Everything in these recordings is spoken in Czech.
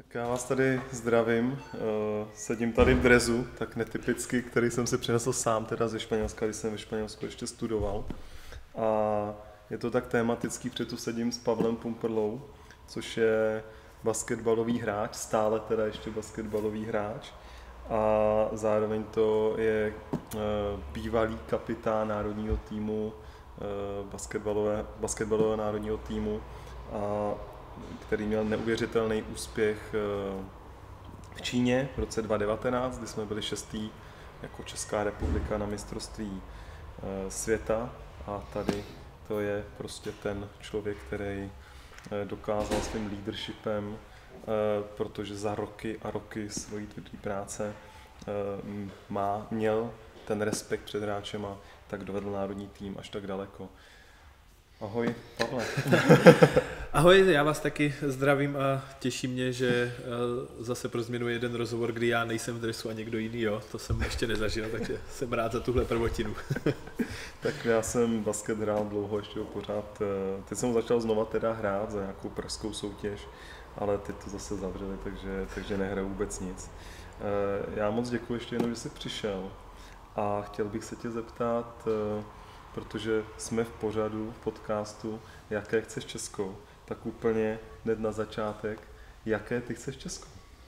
Tak já vás tady zdravím, sedím tady v drezu, tak netypicky, který jsem si přinesl sám teda ze Španělska, když jsem ve Španělsku ještě studoval. A je to tak tematický, protože tu sedím s Pavlem Pumperlou, což je basketbalový hráč, stále teda ještě basketbalový hráč. A zároveň to je bývalý kapitán národního týmu, basketbalového národního týmu, a který měl neuvěřitelný úspěch v Číně v roce 2019, kdy jsme byli šestý jako Česká republika na mistrovství světa. A tady to je prostě ten člověk, který dokázal svým leadershipem, protože za roky a roky svojí tvrdé práce měl ten respekt před hráčem a tak dovedl národní tým až tak daleko. Ahoj, Pavle. Ahoj, já vás taky zdravím a těší mě, že zase pro změnu jeden rozhovor, kdy já nejsem v dresu a někdo jiný, jo. To jsem ještě nezažil, takže jsem rád za tuhle prvotinu. Tak já jsem basket hrál dlouho, ještě pořád. Teď jsem začal znova teda hrát za nějakou pražskou soutěž, ale teď to zase zavřeli, takže nehraju vůbec nic. Já moc děkuji ještě jednou, že jsi přišel a chtěl bych se tě zeptat, protože jsme v pořadu, v podcastu Jaké chceš Česko, tak úplně hned na začátek, jaké ty chceš Česko?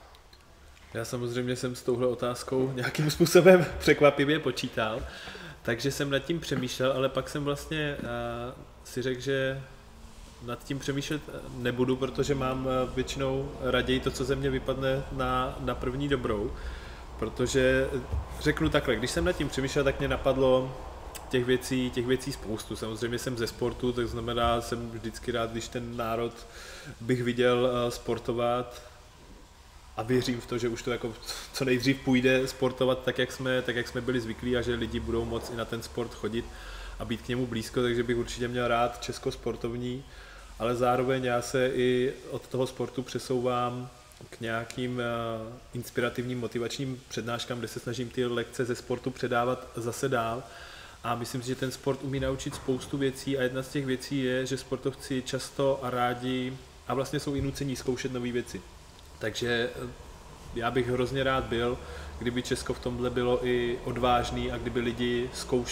Já samozřejmě jsem s touhle otázkou nějakým způsobem překvapivě počítal, takže jsem nad tím přemýšlel, ale pak jsem vlastně si řekl, že nad tím přemýšlet nebudu, protože mám většinou raději to, co ze mě vypadne na první dobrou, protože řeknu takhle, když jsem nad tím přemýšlel, tak mě napadlo těch věcí spoustu. Samozřejmě jsem ze sportu, tak znamená, jsem vždycky rád, když ten národ bych viděl sportovat a věřím v to, že už to jako co nejdřív půjde sportovat tak, jak jsme byli zvyklí a že lidi budou moct i na ten sport chodit a být k němu blízko, takže bych určitě měl rád Česko sportovní, ale zároveň já se i od toho sportu přesouvám k nějakým inspirativním motivačním přednáškám, kde se snažím ty lekce ze sportu předávat zase dál. A myslím si, že ten sport umí naučit spoustu věcí a jedna z těch věcí je, že sportovci často a rádi a vlastně jsou i nucení zkoušet nové věci. Takže já bych hrozně rád byl, kdyby Česko v tomhle bylo i odvážný a kdyby lidi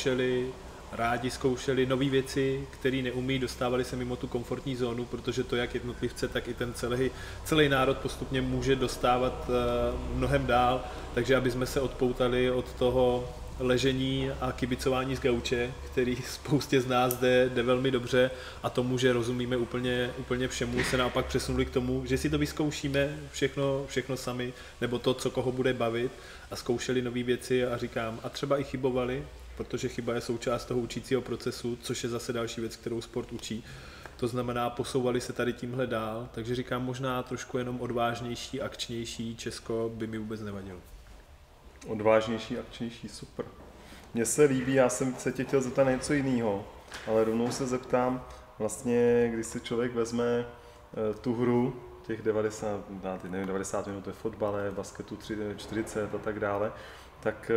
rádi zkoušeli nové věci, které neumí, dostávali se mimo tu komfortní zónu, protože to jak jednotlivce, tak i ten celý národ postupně může dostávat mnohem dál, takže aby jsme se odpoutali od toho ležení a kibicování z gauče, který spoustě z nás jde velmi dobře a tomu, že rozumíme úplně všemu, se naopak přesunuli k tomu, že si to vyzkoušíme všechno sami, nebo to, co koho bude bavit a zkoušeli nové věci a říkám, a třeba i chybovali, protože chyba je součást toho učícího procesu, což je zase další věc, kterou sport učí. To znamená, posouvali se tady tímhle dál, takže říkám, možná trošku jenom odvážnější, akčnější Česko by mi vůbec nevadilo. Odvážnější, akčnější, super. Mně se líbí, já jsem se tě chtěl zeptat na něco jiného, ale rovnou se zeptám, vlastně, když si člověk vezme tu hru, těch 90 minut ve fotbale, basketu 40 a tak dále, tak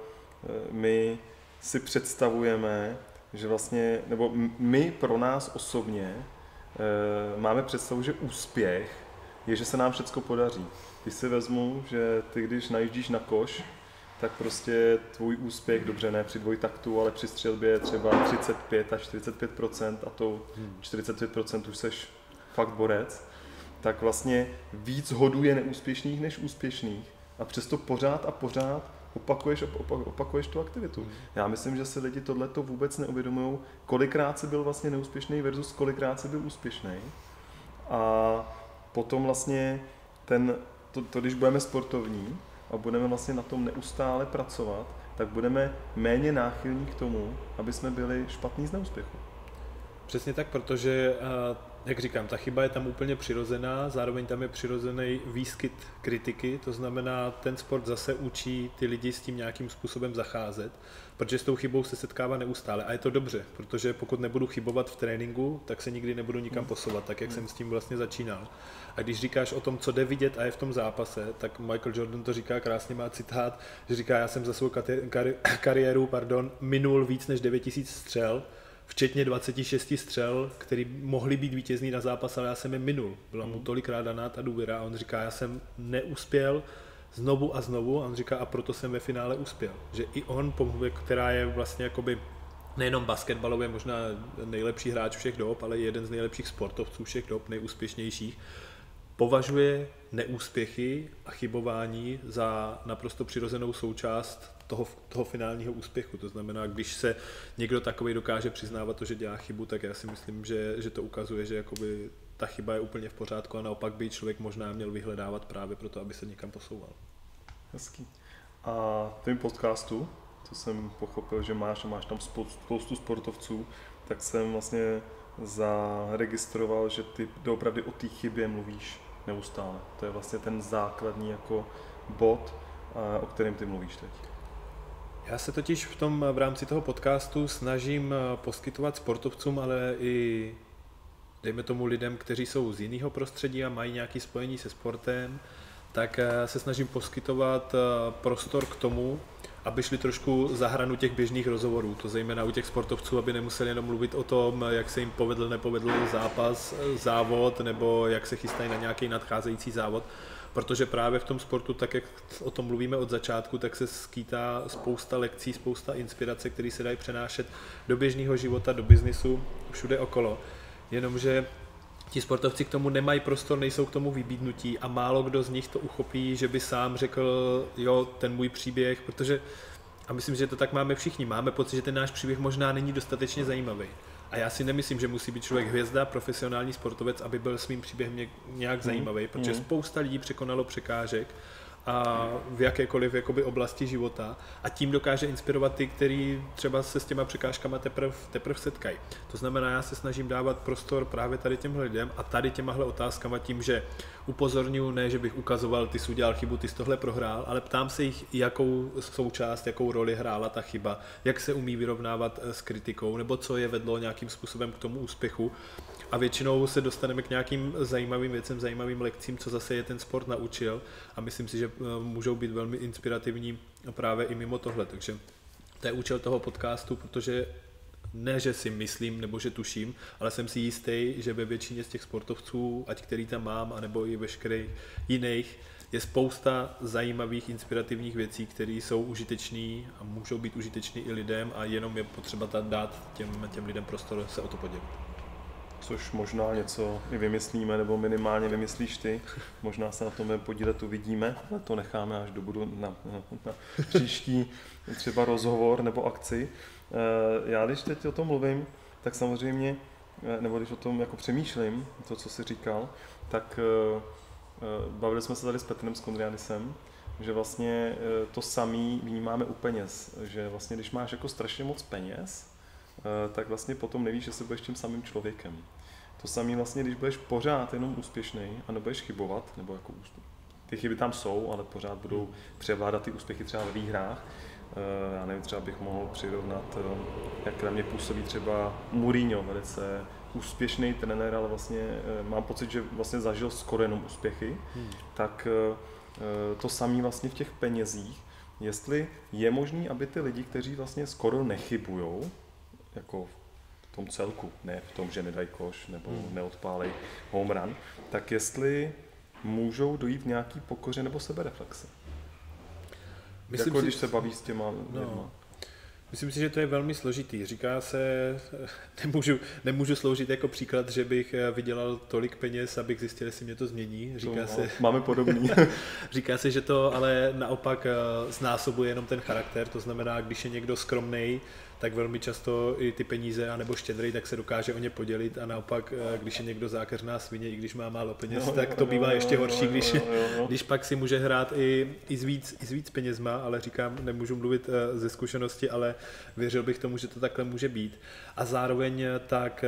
my si představujeme, že vlastně, nebo my pro nás osobně máme představu, že úspěch je, že se nám všecko podaří. Když si vezmu, že ty když najíždíš na koš, tak prostě tvůj úspěch, dobře ne při dvojtaktu, ale při střelbě je třeba 35 až 45% a to 45% už seš fakt borec, tak vlastně víc hodů je neúspěšných než úspěšných a přesto pořád a pořád opakuješ tu aktivitu. Já myslím, že si lidi tohleto vůbec neuvědomují, kolikrát jsi byl vlastně neúspěšný versus kolikrát jsi byl úspěšný. A potom vlastně když budeme sportovní a budeme vlastně na tom neustále pracovat, tak budeme méně náchylní k tomu, aby jsme byli špatní z neúspěchu. Přesně tak, protože, jak říkám, ta chyba je tam úplně přirozená, zároveň tam je přirozený výskyt kritiky, to znamená, ten sport zase učí ty lidi s tím nějakým způsobem zacházet, protože s tou chybou se setkává neustále a je to dobře, protože pokud nebudu chybovat v tréninku, tak se nikdy nebudu nikam posouvat, tak jak jsem s tím vlastně začínal. A když říkáš o tom, co jde vidět a je v tom zápase, tak Michael Jordan to říká krásně, má citát, že říká, já jsem za svou kariéru minul víc než 9000 střel, včetně 26 střel, který mohly být vítězný na zápas, ale já jsem je minul. Byla mu tolikrát daná ta důvěra a on říká, já jsem neuspěl znovu a znovu a on říká, a proto jsem ve finále uspěl. Že i on, která je vlastně jakoby nejenom basketbalově možná nejlepší hráč všech dob, ale jeden z nejlepších sportovců všech dob, nejúspěšnějších, považuje neúspěchy a chybování za naprosto přirozenou součást toho finálního úspěchu. To znamená, když se někdo takový dokáže přiznávat to, že dělá chybu, tak já si myslím, že to ukazuje, že jakoby ta chyba je úplně v pořádku a naopak by člověk možná měl vyhledávat právě proto, aby se někam posouval. Hezký. A v tvým podcastu, co jsem pochopil, že máš tam spoustu sportovců, tak jsem vlastně zaregistroval, že ty doopravdy o té chybě mluvíš neustále. To je vlastně ten základní jako bod, o kterém ty mluvíš teď. Já se totiž v rámci toho podcastu snažím poskytovat sportovcům, ale i dejme tomu lidem, kteří jsou z jiného prostředí a mají nějaké spojení se sportem, tak se snažím poskytovat prostor k tomu, aby šli trošku za hranu těch běžných rozhovorů, to zejména u těch sportovců, aby nemuseli jenom mluvit o tom, jak se jim nepovedl zápas, závod, nebo jak se chystají na nějaký nadcházející závod, protože právě v tom sportu, tak jak o tom mluvíme od začátku, tak se skýtá spousta lekcí, spousta inspirace, které se dají přenášet do běžného života, do biznisu, všude okolo. Jenomže ti sportovci k tomu nemají prostor, nejsou k tomu vybídnutí a málo kdo z nich to uchopí, že by sám řekl, jo, ten můj příběh, protože, a myslím, že to tak máme všichni, máme pocit, že ten náš příběh možná není dostatečně zajímavý. A já si nemyslím, že musí být člověk hvězda, profesionální sportovec, aby byl svým příběhem nějak zajímavý, protože spousta lidí překonalo překážek a v jakékoliv jakoby oblasti života a tím dokáže inspirovat ty, kteří třeba se s těma překážkama teprve setkají. To znamená, já se snažím dávat prostor právě tady těmhle lidem a tady těmahle otázkama tím, že upozorňuji, ne, že bych ukazoval, ty jsi udělal chybu, ty jsi tohle prohrál, ale ptám se jich, jakou součást, jakou roli hrála ta chyba, jak se umí vyrovnávat s kritikou, nebo co je vedlo nějakým způsobem k tomu úspěchu. A většinou se dostaneme k nějakým zajímavým věcem, zajímavým lekcím, co zase je ten sport naučil a myslím si, že můžou být velmi inspirativní právě i mimo tohle. Takže to je účel toho podcastu, protože ne, že si myslím nebo že tuším, ale jsem si jistý, že ve většině z těch sportovců, ať který tam mám, anebo i veškerých jiných, je spousta zajímavých, inspirativních věcí, které jsou užitečné a můžou být užitečné i lidem a jenom je potřeba dát těm lidem prostor se o to podělit. Což možná něco i vymyslíme, nebo minimálně vymyslíš ty. Možná se na tom podílet uvidíme, ale to necháme až do na příští třeba rozhovor nebo akci. Já když teď o tom mluvím, tak samozřejmě, nebo když o tom jako přemýšlím, to, co jsi říkal, tak bavili jsme se tady s Petrem Skondrianisem, že vlastně to samý vnímáme u peněz, že vlastně když máš jako strašně moc peněz, tak vlastně potom nevíš, že se budeš tím samým člověkem. To samé vlastně, když budeš pořád jenom úspěšný a nebudeš chybovat, nebo jako ty chyby tam jsou, ale pořád budou převládat ty úspěchy třeba ve výhrách. Já nevím, třeba bych mohl přirovnat, jak na mě působí třeba Mourinho, velice úspěšný trenér, ale vlastně mám pocit, že vlastně zažil skoro jenom úspěchy. Tak to samé vlastně v těch penězích, jestli je možný, aby ty lidi, kteří vlastně skoro nechybujou, jako v tom celku, ne v tom, že nedají koš nebo neodpálej home run, tak jestli můžou dojít v nějaký pokoře nebo sebereflexe. Myslím jako si, když se baví s těma lidma. Myslím si, že to je velmi složitý. Říká se, nemůžu sloužit jako příklad, že bych vydělal tolik peněz, abych zjistil, jestli mě to změní. Máme podobný. Říká se, že to ale naopak znásobuje jenom ten charakter, to znamená, když je někdo skromnej, tak velmi často i ty peníze, anebo štědrý, tak se dokáže o ně podělit a naopak, když je někdo zákeřná svině, i když má málo peněz, tak to bývá ještě horší, když pak si může hrát i s víc penězma, ale říkám, nemůžu mluvit ze zkušenosti, ale věřil bych tomu, že to takhle může být. A zároveň tak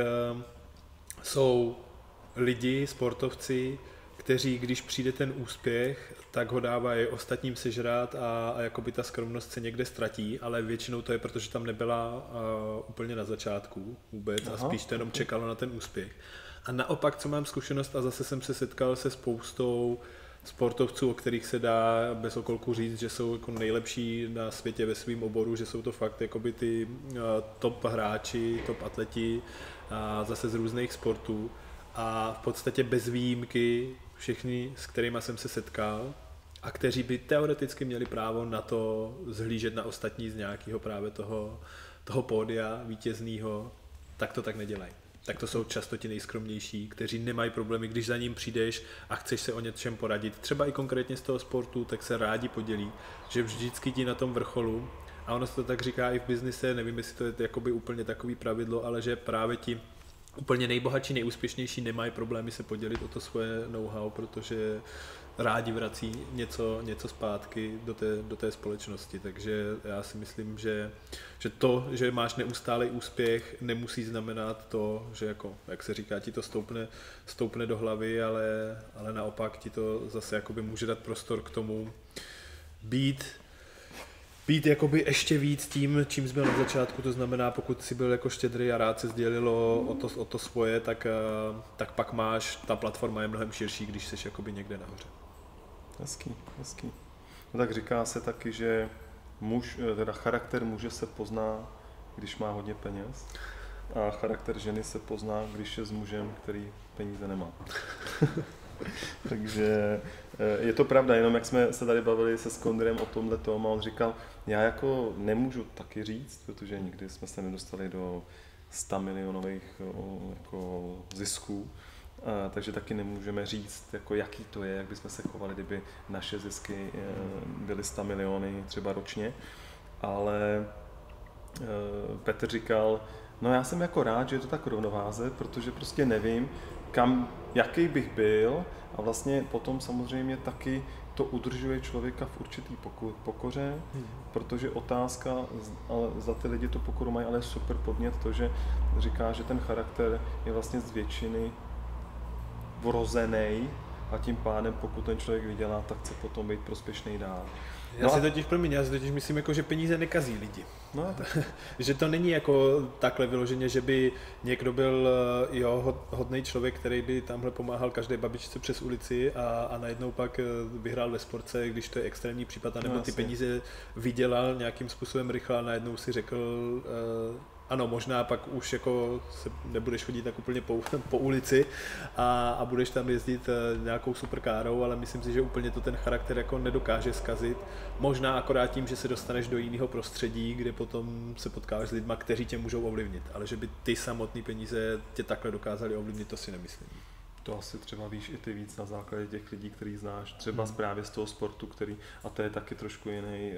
jsou lidi, sportovci, kteří, když přijde ten úspěch, tak ho dávají ostatním sežrát a jakoby ta skromnost se někde ztratí, ale většinou to je, protože tam nebyla úplně na začátku vůbec a spíš to jenom čekalo na ten úspěch. A naopak, co mám zkušenost a zase jsem se setkal se spoustou sportovců, o kterých se dá bez okolku říct, že jsou jako nejlepší na světě ve svém oboru, že jsou to fakt jakoby ty top hráči, top atleti a zase z různých sportů a v podstatě bez výjimky všichni, s kterými jsem se setkal a kteří by teoreticky měli právo na to zhlížet na ostatní z nějakého právě toho pódia vítězného, tak to tak nedělají. Tak to jsou často ti nejskromnější, kteří nemají problémy, když za ním přijdeš a chceš se o něčem poradit, třeba i konkrétně z toho sportu, tak se rádi podělí, že vždycky ti na tom vrcholu, a ono se to tak říká i v biznise, nevím, jestli to je jakoby úplně takový pravidlo, ale že právě ti úplně nejbohatší, nejúspěšnější nemají problémy se podělit o to svoje know-how, protože rádi vrací něco zpátky do té společnosti, takže já si myslím, že to, že máš neustálý úspěch, nemusí znamenat to, že jako, jak se říká, ti to stoupne do hlavy, ale naopak ti to zase jakoby může dát prostor k tomu být jakoby ještě víc tím, čím jsi byl na začátku, to znamená, pokud jsi byl jako štědrý a rád se sdělilo o to svoje, tak pak ta platforma je mnohem širší, když jsi jakoby někde nahoře. Hezký. No tak říká se taky, že charakter muže se pozná, když má hodně peněz, a charakter ženy se pozná, když je s mužem, který peníze nemá. Takže je to pravda, jenom jak jsme se tady bavili se Skondrem o tomhletom a on říkal, já jako nemůžu taky říct, protože nikdy jsme se nedostali do 100 milionových jako zisků, takže taky nemůžeme říct, jako jaký to je, jak bychom se chovali, kdyby naše zisky byly 100 miliony třeba ročně, ale Petr říkal, no já jsem jako rád, že je to tak rovnováze, protože prostě nevím, jaký bych byl a vlastně potom samozřejmě taky to udržuje člověka v určitý pokoře, protože otázka, ale za ty lidi tu pokoru mají, ale super podnět to, že říká, že ten charakter je vlastně z většiny vrozený a tím pádem, pokud ten člověk vydělá, tak chce potom být prospěšný dál. Já si totiž myslím, jako, že peníze nekazí lidi. No, že to není jako takhle vyloženě, že by někdo byl hodný člověk, který by tamhle pomáhal každé babičce přes ulici a najednou pak vyhrál ve sportce, když to je extrémní případ, anebo ty peníze vydělal nějakým způsobem rychle a najednou si řekl, ano, možná pak už jako se nebudeš chodit tak úplně po ulici a budeš tam jezdit nějakou superkárou, ale myslím si, že úplně to ten charakter jako nedokáže zkazit. Možná akorát tím, že se dostaneš do jiného prostředí, kde potom se potkáš s lidma, kteří tě můžou ovlivnit, ale že by ty samotné peníze tě takhle dokázali ovlivnit, to si nemyslím. To asi třeba víš i ty víc na základě těch lidí, který znáš, třeba právě z toho sportu, a to je taky trošku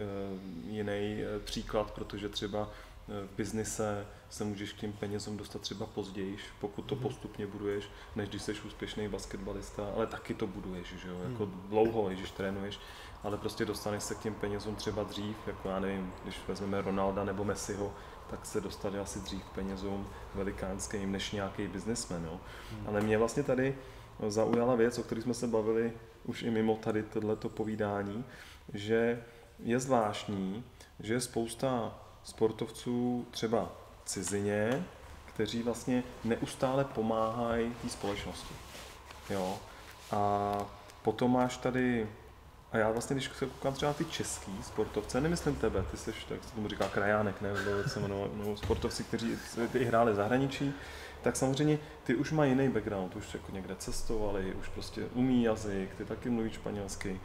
jiný příklad, protože třeba v biznise se můžeš k těm penězům dostat třeba později, pokud to postupně buduješ, než když jsi úspěšný basketbalista, ale taky to buduješ, že jo, jako dlouho, když trénuješ, ale prostě dostaneš se k těm penězům třeba dřív, jako já nevím, když vezmeme Ronalda nebo Messiho, tak se dostali asi dřív k penězům velikánským než nějaký biznesmen, jo. Ale mě vlastně tady zaujala věc, o které jsme se bavili už i mimo tady tohleto povídání, že je zvláštní, že je spousta sportovců třeba cizině, kteří vlastně neustále pomáhají té společnosti. Jo. A potom máš tady, a já vlastně, když se koukám třeba na ty český sportovce, nemyslím tebe, ty jsi, tak se tomu říká krajánek, ne, nebo sportovci, kteří i hráli v zahraničí, tak samozřejmě ty už mají jiný background, už jako někde cestovali, už prostě umí jazyk, ty taky mluví španělsky,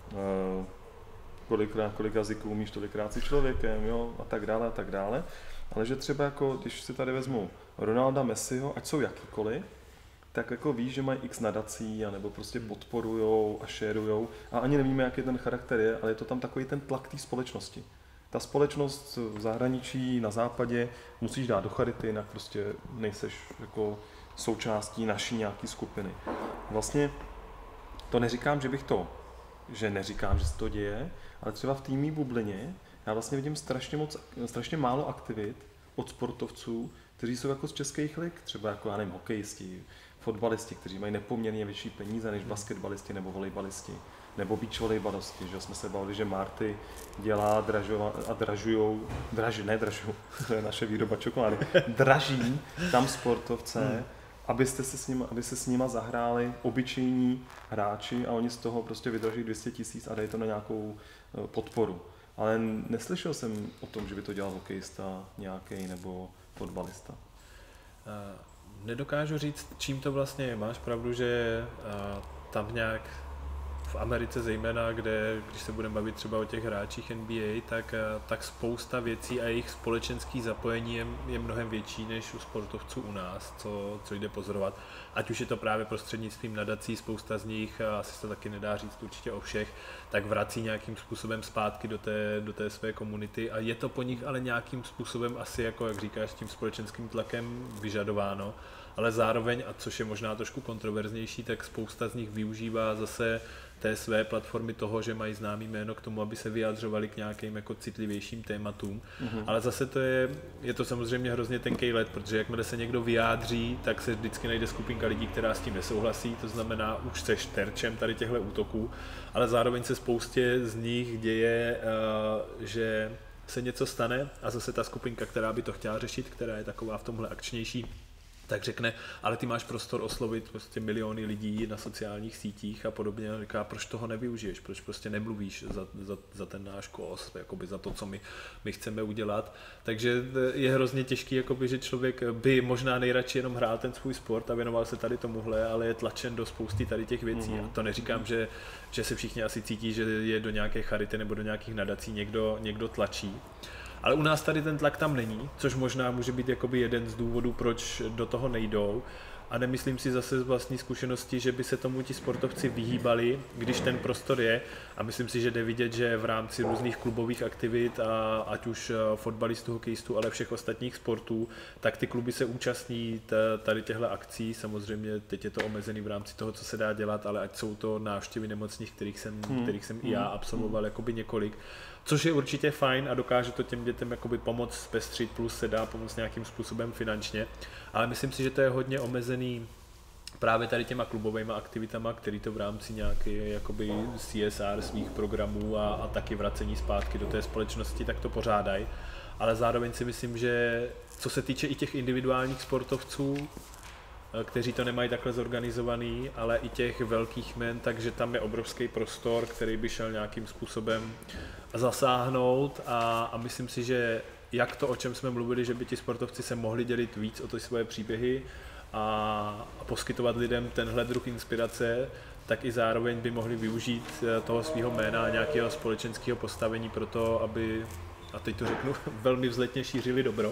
kolik jazyků umíš, tolikrát si člověkem, jo, a tak dále. Ale že třeba jako, když si tady vezmu Ronalda, Messiho, ať jsou jakýkoliv, tak jako víš, že mají x nadací, anebo prostě podporujou a šerujou a ani nevíme, jaký ten charakter je, ale je to tam takový ten tlak té společnosti. Ta společnost v zahraničí, na západě, musíš dát do charity, jinak prostě nejseš jako součástí naší nějaký skupiny. Vlastně to neříkám, že neříkám, že se to děje, ale třeba v té mý bublině já vlastně vidím strašně málo aktivit od sportovců, kteří jsou jako z českých lig, třeba jako, já nevím, hokejisti, fotbalisti, kteří mají nepoměrně větší peníze než basketbalisti nebo volejbalisti, nebo beach volejbalisti, že jsme se bavili, že Marty dělá dražují, to je naše výroba čokolády, draží tam sportovce aby se s nima zahráli obyčejní hráči a oni z toho prostě vydrží 200 000 a dají to na nějakou podporu. Ale neslyšel jsem o tom, že by to dělal hokejista nějaký nebo fotbalista. Nedokážu říct, čím to vlastně je. Máš pravdu, že tam nějak v Americe zejména, kde, když se budeme bavit třeba o těch hráčích NBA, tak spousta věcí a jejich společenský zapojení je mnohem větší než u sportovců u nás, co jde pozorovat. Ať už je to právě prostřednictvím nadací, spousta z nich, asi se to taky nedá říct určitě o všech, tak vrací nějakým způsobem zpátky do té své komunity a je to po nich ale nějakým způsobem asi, jako jak říkáš, tím společenským tlakem vyžadováno, ale zároveň, a což je možná trošku kontroverznější, tak spousta z nich využívá zase té své platformy toho, že mají známý jméno k tomu, aby se vyjadřovali k nějakým jako citlivějším tématům. Ale zase je to samozřejmě hrozně tenký led, protože jakmile se někdo vyjádří, tak se vždycky najde skupinka lidí, která s tím nesouhlasí, to znamená, už seš terčem tady těchto útoků, ale zároveň se spoustě z nich děje, že se něco stane a zase ta skupinka, která by to chtěla řešit, která je taková v tomhle akčnější, tak řekne, ale ty máš prostor oslovit prostě miliony lidí na sociálních sítích a podobně. A říká, proč toho nevyužiješ, proč prostě nemluvíš za ten náš kos, jakoby za to, co my chceme udělat. Takže je hrozně těžký, jakoby, že člověk by možná nejradši jenom hrál ten svůj sport a věnoval se tady tomuhle, ale je tlačen do spousty tady těch věcí. A to neříkám, že se všichni asi cítí, že je do nějaké charity nebo do nějakých nadací někdo tlačí. Ale u nás tady ten tlak tam není, což možná může být jakoby jeden z důvodů, proč do toho nejdou. A nemyslím si zase z vlastní zkušenosti, že by se tomu ti sportovci vyhýbali, když ten prostor je. A myslím si, že jde vidět, že v rámci různých klubových aktivit, ať už fotbalistů, hokejistů, ale všech ostatních sportů, tak ty kluby se účastní tady těchto akcí. Samozřejmě teď je to omezený v rámci toho, co se dá dělat, ale ať jsou to návštěvy nemocných, kterých jsem i já absolvoval jakoby několik. Což je určitě fajn a dokáže to těm dětem jakoby pomoct zpestřit, plus se dá pomoct nějakým způsobem finančně. Ale myslím si, že to je hodně omezený právě tady těma klubovými aktivitama, který to v rámci nějaké jakoby CSR svých programů a taky vracení zpátky do té společnosti, tak to pořádají. Ale zároveň si myslím, že co se týče i těch individuálních sportovců, kteří to nemají takhle zorganizovaný, ale i těch velkých jmen, takže tam je obrovský prostor, který by šel nějakým způsobem zasáhnout a myslím si, že jak to, o čem jsme mluvili, že by ti sportovci se mohli dělit víc o ty svoje příběhy a poskytovat lidem tenhle druh inspirace, tak i zároveň by mohli využít toho svého jména a nějakého společenského postavení pro to, aby, a teď to řeknu, velmi vzletně šířili dobro.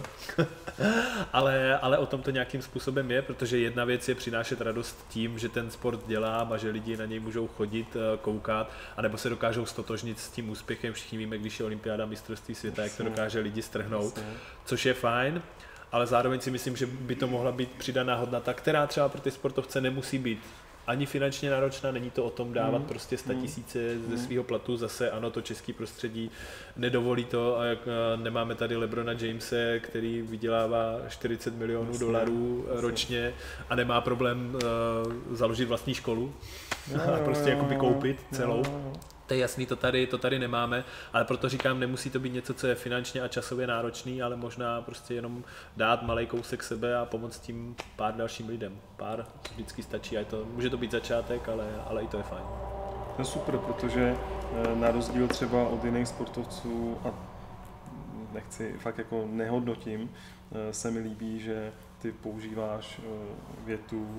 ale o tom to nějakým způsobem je, protože jedna věc je přinášet radost tím, že ten sport dělám a že lidi na něj můžou chodit, koukat, anebo se dokážou stotožnit s tím úspěchem. Všichni víme, když je olympiáda, mistrovství světa, jak to dokáže lidi strhnout, což je fajn. Ale zároveň si myslím, že by to mohla být přidaná hodnota, která třeba pro ty sportovce nemusí být ani finančně náročná, není to o tom dávat prostě 100 000 ze svého platu, zase ano, to český prostředí nedovolí to a jak nemáme tady LeBrona Jamese, který vydělává 40 milionů dolarů ročně a nemá problém založit vlastní školu, prostě jakoby koupit celou. To je jasný, to tady nemáme, ale proto říkám, nemusí to být něco, co je finančně a časově náročný, ale možná prostě jenom dát malej kousek sebe a pomoct tím pár dalším lidem. Pár vždycky stačí, a může to být začátek, ale i to je fajn. To je super, protože na rozdíl třeba od jiných sportovců, a nechci, fakt jako nehodnotím, se mi líbí, že ty používáš větu,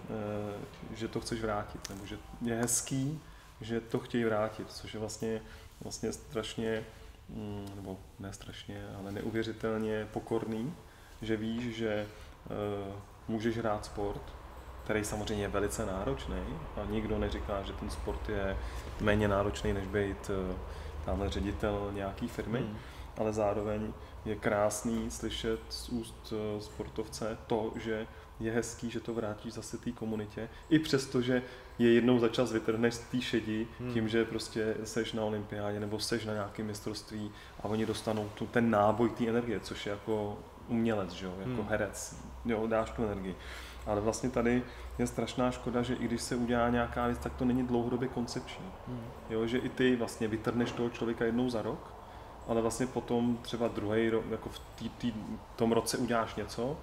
že to chceš vrátit, nebo že je hezký, že to chtějí vrátit, což je vlastně strašně, nebo ne strašně, ale neuvěřitelně pokorný, že víš, že můžeš hrát sport, který samozřejmě je velice náročný a nikdo neříká, že ten sport je méně náročný, než být tamhle ředitel nějaký firmy, ale zároveň je krásný slyšet z úst sportovce to, že je hezký, že to vrátíš zase té komunitě, i přesto, že je jednou za čas vytrhneš z té šedi, tím, že prostě seš na olympiádě nebo seš na nějakém mistrovství a oni dostanou ten náboj té energie, což je jako umělec, že jo, jako herec, jo, dáš tu energii. Ale vlastně tady je strašná škoda, že i když se udělá nějaká věc, tak to není dlouhodobě koncepční. Jo, že i ty vlastně vytrhneš toho člověka jednou za rok, ale vlastně potom třeba druhý rok, jako v tom roce uděláš něco,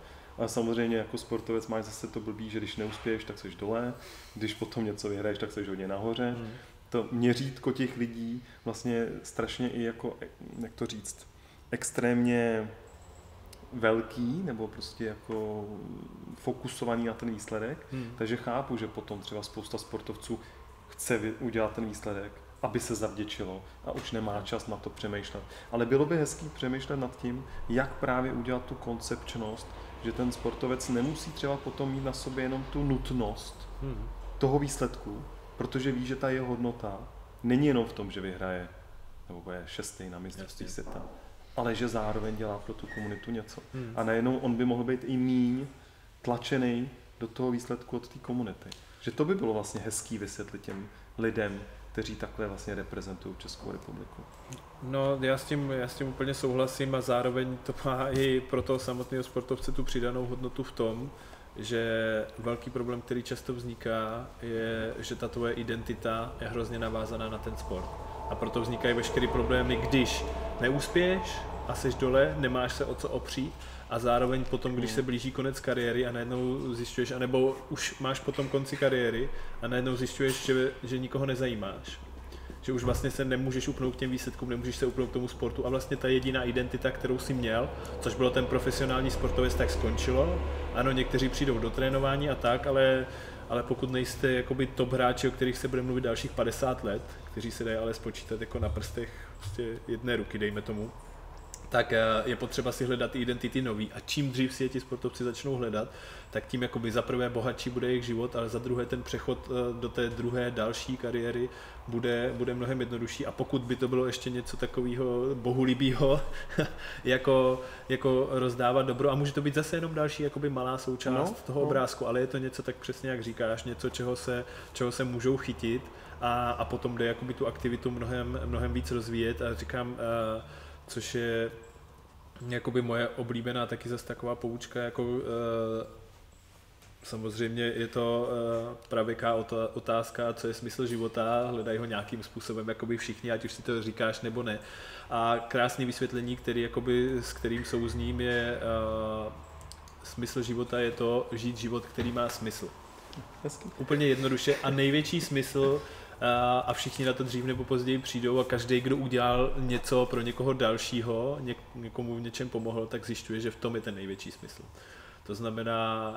A samozřejmě jako sportovec máš zase to blbý, že když neuspěješ, tak seš dole, když potom něco vyhraješ, tak seš hodně nahoře. To měřítko těch lidí vlastně strašně i jako, jak to říct, extrémně velký, nebo prostě jako fokusovaný na ten výsledek, takže chápu, že potom třeba spousta sportovců chce udělat ten výsledek, aby se zavděčilo a už nemá čas na to přemýšlet. Ale bylo by hezký přemýšlet nad tím, jak právě udělat tu koncepčnost, že ten sportovec nemusí třeba potom mít na sobě jenom tu nutnost toho výsledku, protože ví, že ta jeho hodnota není jenom v tom, že vyhraje nebo je 6. na mistrovství světa, ale že zároveň dělá pro tu komunitu něco. A najednou on by mohl být i míň tlačený do toho výsledku od té komunity. Že to by bylo vlastně hezký vysvětlit těm lidem, kteří takhle vlastně reprezentují Českou republiku. No, já s tím úplně souhlasím a zároveň to má i pro toho samotného sportovce tu přidanou hodnotu v tom, že velký problém, který často vzniká, je, že ta tvoje identita je hrozně navázaná na ten sport. A proto vznikají veškeré problémy, když neúspěješ a jsi dole, nemáš se o co opřít a zároveň potom, když se blíží konec kariéry a najednou zjišťuješ, anebo už máš potom konci kariéry a najednou zjišťuješ, že nikoho nezajímáš. Že už vlastně se nemůžeš upnout k těm výsledkům, nemůžeš se upnout k tomu sportu a vlastně ta jediná identita, kterou jsi měl, což bylo ten profesionální sportovec, tak skončilo. Ano, někteří přijdou do trénování a tak, ale pokud nejste jakoby top hráči, o kterých se bude mluvit dalších 50 let, kteří se dají ale spočítat jako na prstech prostě jedné ruky, dejme tomu, tak je potřeba si hledat identity nový a čím dřív si je ti sportovci začnou hledat, tak tím jakoby za prvé bohatší bude jejich život, ale za druhé ten přechod do té druhé další kariéry bude mnohem jednodušší a pokud by to bylo ještě něco takového bohulibýho, jako rozdávat dobro a může to být zase jenom další jakoby malá součást toho obrázku, ale je to něco tak přesně jak říkáš, něco, čeho se můžou chytit a potom jde jakoby tu aktivitu mnohem víc rozvíjet a říkám, což je jakoby moje oblíbená taky zase taková poučka, jako samozřejmě je to pravěká otázka, co je smysl života, hledají ho nějakým způsobem, jakoby všichni, ať už si to říkáš nebo ne. A krásné vysvětlení, s kterým souzním, je smysl života je to žít život, který má smysl. Úplně jednoduše a největší smysl a všichni na to dřív nebo později přijdou a každý, kdo udělal něco pro někoho dalšího, někomu v něčem pomohl, tak zjišťuje, že v tom je ten největší smysl. To znamená,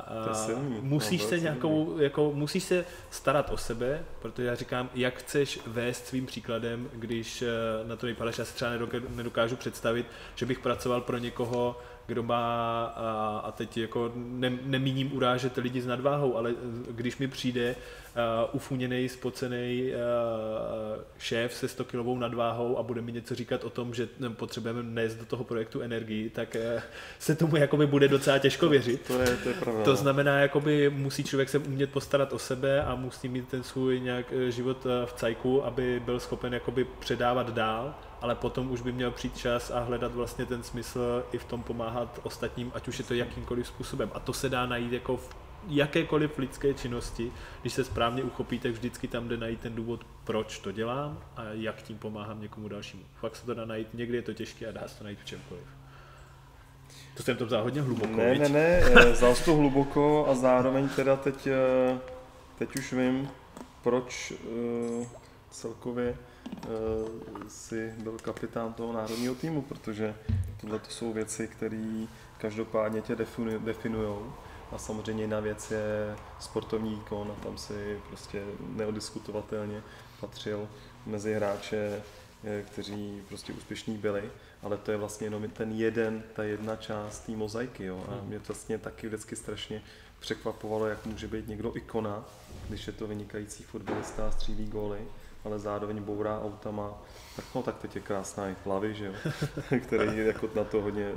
musíš se starat o sebe, protože já říkám, jak chceš vést svým příkladem, když na to nejpadáš, já si třeba nedokážu představit, že bych pracoval pro někoho, kdo má, a teď jako nemíním urážet lidi s nadváhou, ale když mi přijde ufuněnej, spocenej šéf se 100 kilovou nadváhou a bude mi něco říkat o tom, že potřebujeme nést do toho projektu energii, tak se tomu jakoby bude docela těžko věřit. To je pravda. To znamená, jakoby musí člověk se umět postarat o sebe a musí mít ten svůj nějak život v cajku, aby byl schopen jakoby předávat dál, ale potom už by měl přijít čas a hledat vlastně ten smysl i v tom pomáhat ostatním, ať už je to jakýmkoliv způsobem. A to se dá najít jako v jakékoliv lidské činnosti, když se správně uchopí, tak vždycky tam jde najít ten důvod, proč to dělám a jak tím pomáhám někomu dalšímu. Fakt se to dá najít, někdy je to těžké a dá se to najít v čemkoliv. To jsem to vzal hodně hluboko. Ne, vzal jsi to hluboko a zároveň teda teď už vím, proč celkově si byl kapitán toho národního týmu, protože tohle to jsou věci, které každopádně tě definujou. A samozřejmě jiná věc je sportovní výkon a tam si prostě neodiskutovatelně patřil mezi hráče, kteří prostě úspěšní byli, ale to je vlastně jenom ta jedna část té mozaiky. Jo? A mě to vlastně taky vždycky strašně překvapovalo, jak může být někdo ikona, když je to vynikající fotbalista a střílí góly, ale zároveň bourá autama, tak teď je krásná i Plavy, že jo? Který jako na to hodně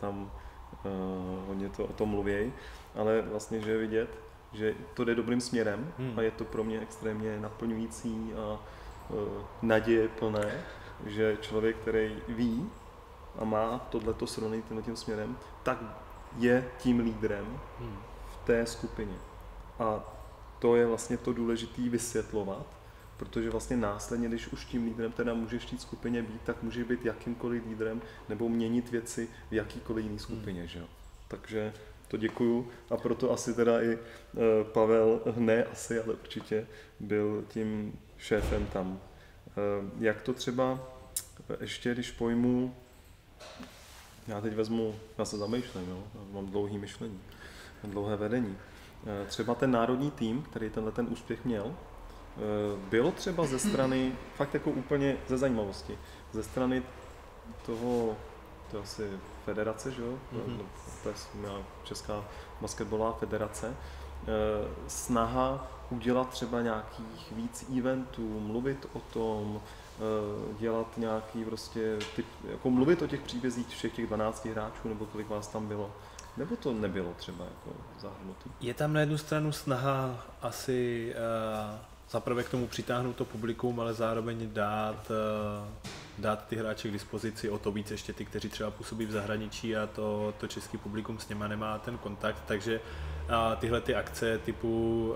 to o tom mluví, ale vlastně, že je vidět, že to jde dobrým směrem a je to pro mě extrémně naplňující a naděje plné, že člověk, který ví a má tohleto srovnání tím směrem, tak je tím lídrem v té skupině. A to je vlastně to důležité vysvětlovat, protože vlastně následně, když už tím lídrem teda můžeš v té skupině být, tak může být jakýmkoliv lídrem nebo měnit věci v jakýkoliv jiné skupině. Že? Takže to děkuju a proto asi teda i Pavel, ne asi, ale určitě byl tím šéfem tam. Jak to třeba ještě, když pojmu, já se zamýšlím, jo? Mám dlouhý myšlení, dlouhé vedení. Třeba ten národní tým, který ten úspěch měl, bylo třeba ze strany, fakt jako úplně ze zajímavosti, ze strany toho, to je asi federace, že jo? To je Česká basketbalová federace, snaha udělat třeba nějakých víc eventů, mluvit o tom, dělat nějaký prostě typ, jako mluvit o těch příbězích všech těch 12 hráčů, nebo kolik vás tam bylo, nebo to nebylo třeba jako zahrnutý? Je tam na jednu stranu snaha asi zaprvé k tomu přitáhnout to publikum, ale zároveň dát ty hráče k dispozici, o to víc ještě ty, kteří třeba působí v zahraničí a to český publikum s něma nemá ten kontakt, takže tyhle ty akce typu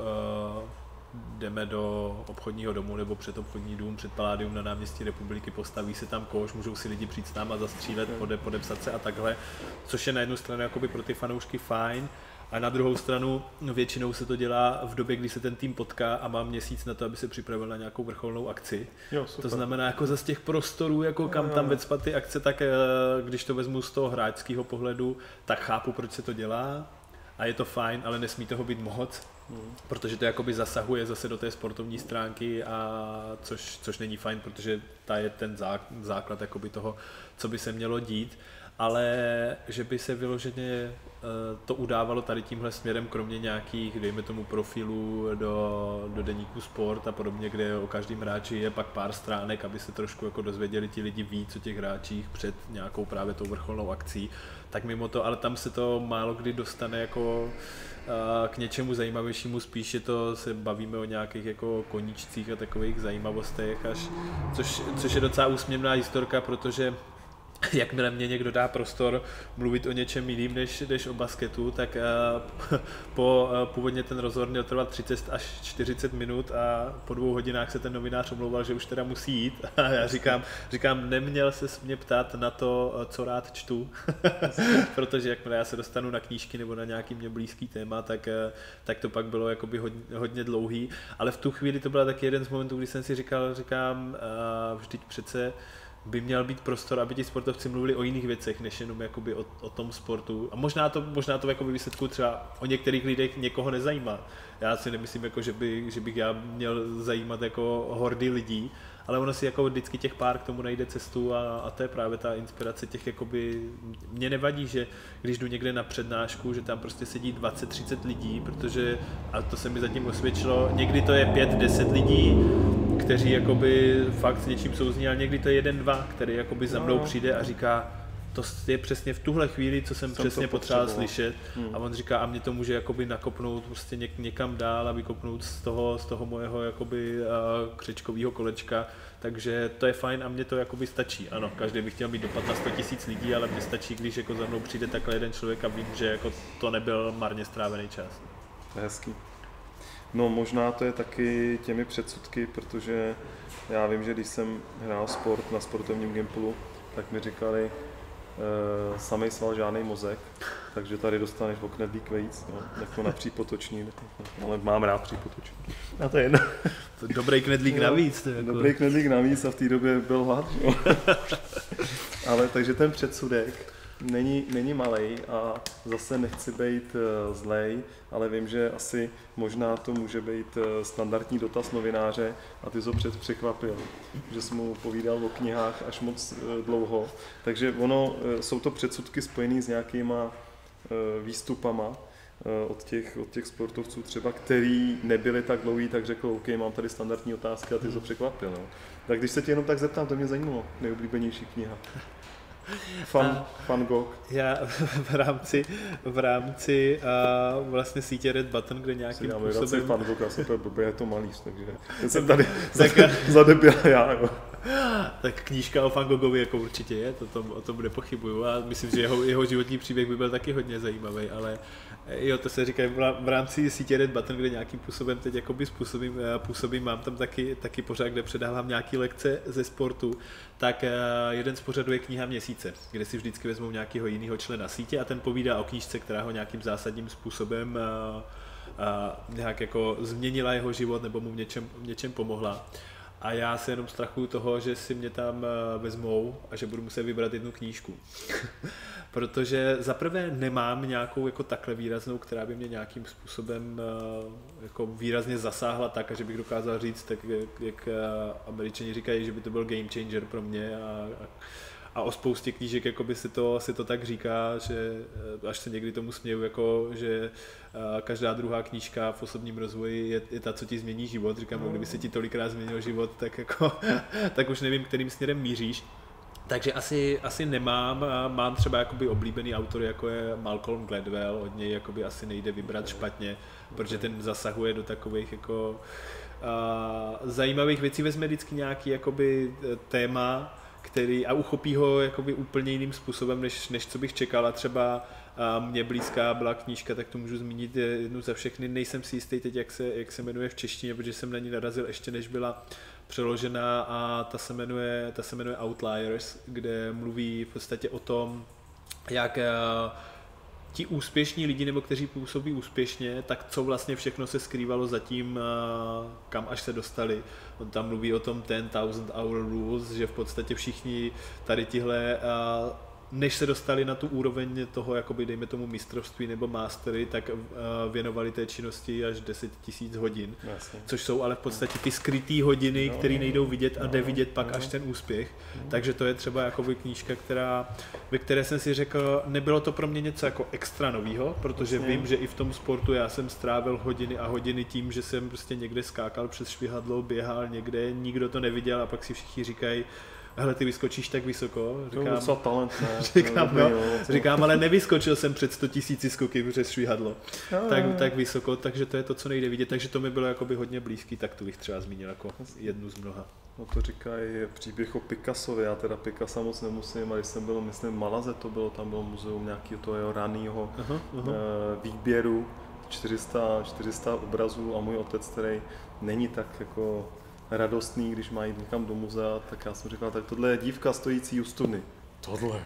jdeme do obchodního domu nebo před obchodní dům, před Paládium na náměstí Republiky, postaví se tam koš, můžou si lidi přijít s náma zastřílet, podepsat se a takhle, což je na jednu stranu jakoby pro ty fanoušky fajn, a na druhou stranu většinou se to dělá v době, kdy se ten tým potká a má měsíc na to, aby se připravil na nějakou vrcholnou akci. Jo, to znamená, jako z těch prostorů, jako kam tam vecpat ty akce, tak když to vezmu z toho hráčského pohledu, tak chápu, proč se to dělá a je to fajn, ale nesmí toho být moc, protože to jakoby zasahuje zase do té sportovní stránky, což není fajn, protože ta je ten základ jakoby toho, co by se mělo dít. Ale že by se vyloženě to udávalo tady tímhle směrem, kromě nějakých, dejme tomu, profilů do deníku Sport a podobně, kde o každém hráči je pak pár stránek, aby se trošku jako dozvěděli ti lidi víc o těch hráčích před nějakou právě tou vrcholnou akcí, tak mimo to, ale tam se to málo kdy dostane jako k něčemu zajímavějšímu, spíše to se bavíme o nějakých jako koníčcích a takových zajímavostech, což je docela úsměvná historka, protože jakmile mě někdo dá prostor mluvit o něčem jiným než o basketu, tak původně ten rozhovor měl trvat 30 až 40 minut a po 2 hodinách se ten novinář omlouval, že už teda musí jít. A já říkám, neměl se mě ptát na to, co rád čtu, protože jakmile já se dostanu na knížky nebo na nějaký mě blízký téma, tak to pak bylo jakoby hodně dlouhý. Ale v tu chvíli to byl taky jeden z momentů, kdy jsem si říkám, vždyť přece by měl být prostor, aby ti sportovci mluvili o jiných věcech, než jenom jakoby o tom sportu. A možná to jakoby výsledku třeba o některých lidech někoho nezajímá. Já si nemyslím, jako, že bych já měl zajímat jako hordy lidí, ale ono si jako vždycky těch pár k tomu najde cestu a to je právě ta inspirace těch jakoby, mě nevadí, že když jdu někde na přednášku, že tam prostě sedí 20-30 lidí, protože, a to se mi zatím osvědčilo, někdy to je 5-10 lidí, kteří jakoby fakt s něčím souzní, ale někdy to je 1-2, který jakoby za mnou přijde a říká, to je přesně v tuhle chvíli, co jsem přesně potřeboval slyšet. A on říká, a mě to může jakoby nakopnout prostě někam dál a vykopnout z toho mojeho jakoby křečkového kolečka. Takže to je fajn a mně to jakoby stačí. Ano, každý by chtěl mít dopad na 100 000 lidí, ale mně stačí, když jako za mnou přijde takhle jeden člověk a vím, že jako to nebyl marně strávený čas. To je hezký. No možná to je taky těmi předsudky, protože já vím, že když jsem hrál sport na sportovním Gimplu, tak mi říkali, samej sval, žádnej mozek, takže tady dostaneš o knedlík víc, no, jako na přípotoční, ale mám rád přípotoční. A to je jedno. To dobrý knedlík navíc. To jako... Dobrý knedlík navíc a v té době byl hlad, jo. Ale takže ten předsudek není malej a zase nechci být zlej, ale vím, že asi možná to může být standardní dotaz novináře a ty jsi ho překvapil, že jsi mu povídal o knihách až moc dlouho. Takže jsou to předsudky spojené s nějakýma výstupama od těch sportovců třeba, který nebyli tak dlouhý, tak řekl, OK, mám tady standardní otázky a ty jsi ho překvapil. No. Tak když se tě jenom tak zeptám, to mě zajímalo, nejoblíbenější kniha. Van Gogh. Já v rámci vlastně sítě Red Button, kde nějakým způsobem... Van Gogh, asi to je to malíř, takže jsem tady zadebil já. Jo. Tak knížka o Van Goghovi jako určitě je, o tom nepochybuju a myslím, že jeho životní příběh by byl taky hodně zajímavý, ale Jo, to se říká v rámci sítě Red Button, kde nějakým způsobem teď jakoby působím, mám tam taky pořád, kde předávám nějaký lekce ze sportu, tak jeden z pořadů je kniha měsíce, kde si vždycky vezmou nějakého jiného člena sítě a ten povídá o knížce, která ho nějakým zásadním způsobem nějak jako změnila jeho život nebo mu v něčem pomohla. A já se jenom strachuju toho, že si mě tam vezmou a že budu muset vybrat jednu knížku. Protože zaprvé nemám nějakou jako takhle výraznou, která by mě nějakým způsobem jako výrazně zasáhla tak, že bych dokázal říct, tak jak Američani říkají, že by to byl game changer pro mě a o spoustě knížek jakoby se to tak říká, že až se někdy tomu směju, jako, že každá druhá knížka v osobním rozvoji je ta, co ti změní život. Říkám, kdyby se ti tolikrát změnil život, tak, jako, tak už nevím, kterým směrem míříš. Takže asi nemám, mám třeba jakoby oblíbený autory, jako je Malcolm Gladwell, od něj jakoby asi nejde vybrat špatně, protože ten zasahuje do takových jako zajímavých věcí, vezme vždycky nějaký jakoby téma, který a uchopí ho jakoby úplně jiným způsobem, než co bych čekal. A třeba mně blízká byla knížka, tak to můžu zmínit jednu za všechny. Nejsem si jistý teď, jak se jmenuje v češtině, protože jsem na ní narazil ještě než byla přeložená a ta se jmenuje Outliers, kde mluví v podstatě o tom, jak ti úspěšní lidi, nebo kteří působí úspěšně, tak co vlastně všechno se skrývalo za tím, kam až se dostali. On tam mluví o tom 10,000 hour rules, že v podstatě všichni tady tihle, než se dostali na tu úroveň toho, jakoby dejme tomu mistrovství nebo mastery, tak věnovali té činnosti až 10 000 hodin. Jasně. Což jsou ale v podstatě ty skrytý hodiny, které nejdou vidět a jde vidět pak až ten úspěch. Takže to je třeba jakoby knížka, ve které jsem si řekl, nebylo to pro mě něco jako extra novýho, protože vím, že i v tom sportu já jsem strávil hodiny a hodiny tím, že jsem prostě někde skákal přes švihadlo, běhal někde, nikdo to neviděl a pak si všichni říkají, hele, ty vyskočíš tak vysoko. Říkám, ale nevyskočil jsem před 100 000 skoky přes švihadlo. Tak vysoko, takže to je to, co nejde vidět, takže to mi bylo jakoby hodně blízký, tak to bych třeba zmínil jako jednu z mnoha. No to říkají příběh o Picassovi, já teda Picasso moc nemusím, ale když jsem byl, myslím, v Malaze to bylo, tam bylo muzeum nějakého toho jeho ranýho výběru, 400 obrazů a můj otec, který není tak jako radostný, když má jít někam do muzea, tak já jsem říkal, tak tohle je dívka stojící u studny. Tohle.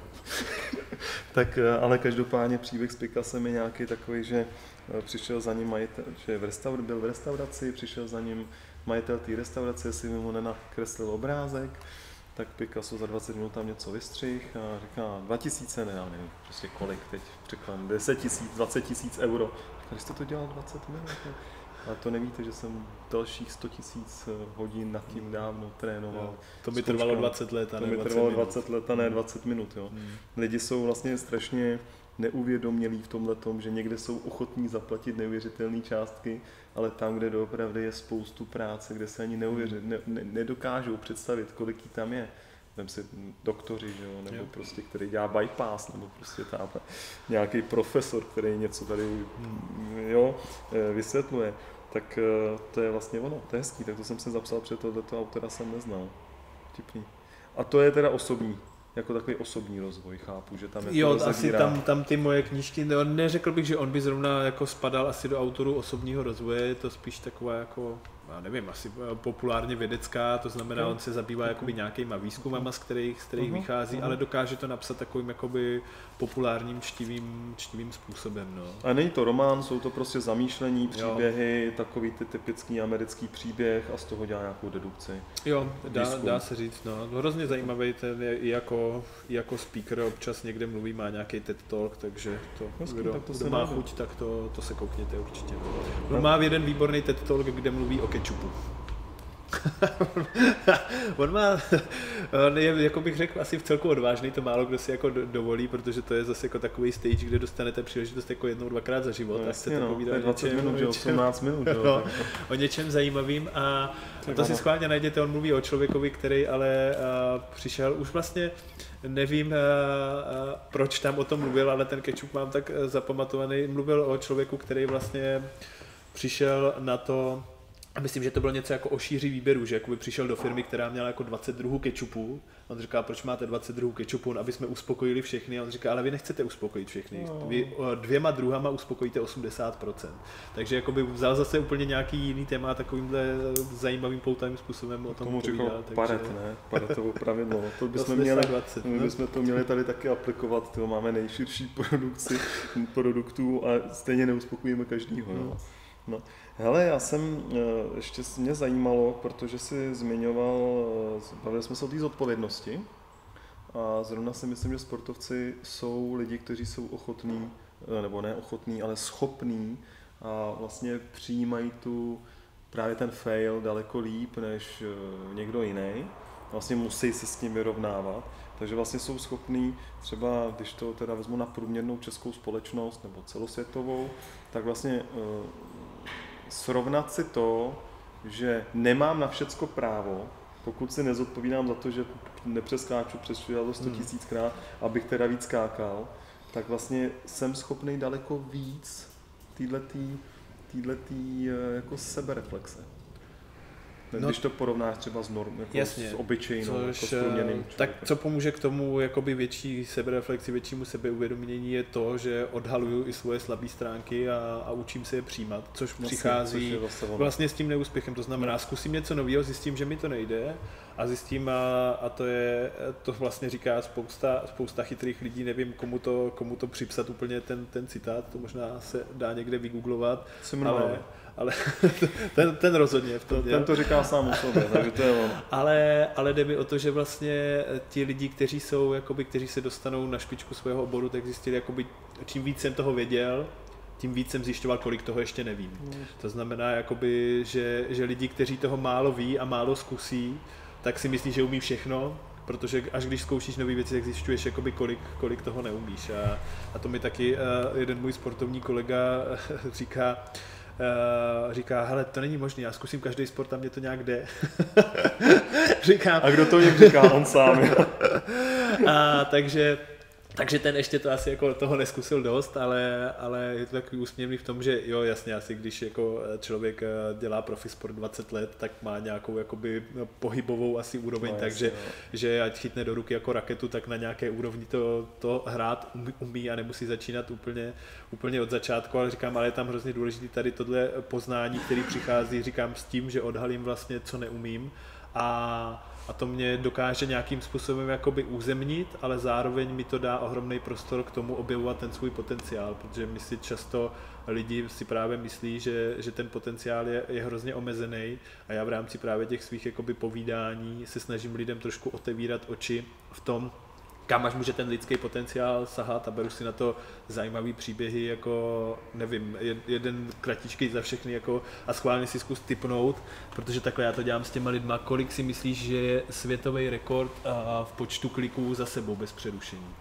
Tak, ale každopádně příběh s Picassem je nějaký takový, že přišel za ním majitel, že byl v restauraci, přišel za ním majitel té restaurace, jestli mu nenakreslil obrázek, tak Picasso za 20 minut tam něco vystřih a říká 2000, ne, já nevím, prostě kolik teď, překlám, 10 000, 20 000 euro. Když jste to dělal 20 minut, ale to nevíte, že jsem dalších 100 000 hodin nad tím dávno trénoval. Jo, to by trvalo 20 let a ne 20 let a ne 20 minut. Jo. Lidi jsou vlastně strašně neuvědomělí v tomhletom, že někde jsou ochotní zaplatit neuvěřitelné částky, ale tam, kde doopravdy je spoustu práce, kde se ani nedokážou představit, kolik jí tam je. Vem si doktoři, že jo, nebo prostě, který dělá bypass, nebo prostě tam nějaký profesor, který něco tady vysvětluje. Tak to je vlastně ono, to je hezký, tak to jsem si zapsal, protože tohleto autora jsem neznal. Tipný. A to je teda osobní, jako takový osobní rozvoj, chápu, že tam je to rozebírá. Asi tam ty moje knížky, neřekl bych, že on by zrovna jako spadal asi do autorů osobního rozvoje, je to spíš taková jako, já nevím, asi populárně vědecká, to znamená, on se zabývá jakoby nějakýma výzkumama, z kterých vychází, ale dokáže to napsat takovým jakoby populárním čtivým způsobem. No. A není to román, jsou to prostě zamýšlení, příběhy, takový ty typický americký příběh a z toho dělá nějakou dedukci. Jo, dá se říct, no. Hrozně zajímavý ten je i jako speaker, občas někde mluví, má nějaký TED Talk, takže kdo má chuť, tak to se koukněte určitě. On má jeden výborný TED Talk, kde mluví o kečupu. on je, jako bych řekl, asi v celku odvážný, to málo kdo si jako dovolí, protože to je zase jako takový stage, kde dostanete příležitost jako jednou, dvakrát za život a chcete povídat 20 minut, 18 minut. O něčem zajímavým a to si schválně najděte, on mluví o člověkovi, který ale přišel už vlastně, nevím, proč tam o tom mluvil, ale ten kečup mám tak zapamatovaný, mluvil o člověku, který vlastně přišel na to, A myslím, že to bylo něco jako o šíři výběru, že jakoby přišel do firmy, která měla jako 20 druhů kečupu. On říká, proč máte 20 druhů kečupu, aby jsme uspokojili všechny. A on říká, ale vy nechcete uspokojit všechny. Vy 2 druhama uspokojíte 80%. Takže jakoby vzal zase úplně nějaký jiný téma, takovýmhle zajímavým poutavým způsobem o tom povídal. Paret, ne? Paretovo pravidlo. To bychom to měli tady taky aplikovat. To máme nejširší produkci produktů a stejně neuspokojíme každýho. No. Hele, já jsem, ještě mě zajímalo, protože jsi zmiňoval, bavili jsme se o té zodpovědnosti a zrovna si myslím, že sportovci jsou lidi, kteří jsou ochotní, nebo ne ochotní, ale schopní a vlastně přijímají právě ten fail daleko líp než někdo jiný. Vlastně musí se s tím vyrovnávat, takže vlastně jsou schopní, třeba když to teda vezmu na průměrnou českou společnost nebo celosvětovou, tak vlastně srovnat si to, že nemám na všecko právo, pokud si nezodpovídám za to, že nepřeskáču přes 100 000krát, abych teda víc skákal, tak vlastně jsem schopný daleko víc týhletý jako sebereflexe. Když to porovnáš třeba s norm, jako jasně, s obyčejnou, jako s průměrným člověkem. Tak co pomůže k tomu jakoby větší sebereflexi, většímu sebeuvědomění je to, že odhaluju i svoje slabé stránky a učím se je přijímat, což přichází vlastně s tím neúspěchem. To znamená, zkusím něco nového, zjistím, že mi to nejde a zjistím, a to vlastně říká spousta chytrých lidí, nevím komu to připsat úplně ten citát, to možná se dá někde vygooglovat, ale ten rozhodně v tom ten to říká sám o sobě, takže to je on. Ale jde mi o to, že vlastně ti lidi, kteří se dostanou na špičku svého oboru, tak zjistili, jakoby, čím víc jsem toho věděl, tím víc jsem zjišťoval, kolik toho ještě nevím. To znamená, jakoby, že lidi, kteří toho málo ví a málo zkusí, tak si myslí, že umí všechno, protože až když zkoušíš nové věci, tak zjišťuješ, jakoby, kolik toho neumíš. A to mi taky jeden můj sportovní kolega říká, hele, to není možné, já zkusím každý sport a mě to nějak jde. Říkám. A kdo to jim říká? On sám. Takže ten ještě to asi jako toho neskusil dost, ale je to takový úsměvný v tom, že jo, jasně, asi když jako člověk dělá profisport 20 let, tak má nějakou jakoby pohybovou asi úroveň, no, takže že ať chytne do ruky jako raketu, tak na nějaké úrovni to hrát umí a nemusí začínat úplně od začátku, ale říkám, ale je tam hrozně důležité tady tohle poznání, který přichází, říkám s tím, že odhalím vlastně, co neumím a to mě dokáže nějakým způsobem jakoby uzemnit, ale zároveň mi to dá ohromný prostor k tomu objevovat ten svůj potenciál, protože my si často lidi si právě myslí, že ten potenciál je hrozně omezený a já v rámci právě těch svých jakoby povídání se snažím lidem trošku otevírat oči v tom, kam až může ten lidský potenciál sahat a beru si na to zajímavý příběhy, jako nevím, jeden kratičký za všechny jako, a schválně si zkus tipnout, protože takhle já to dělám s těma lidma, kolik si myslíš, že je světový rekord v počtu kliků za sebou bez přerušení?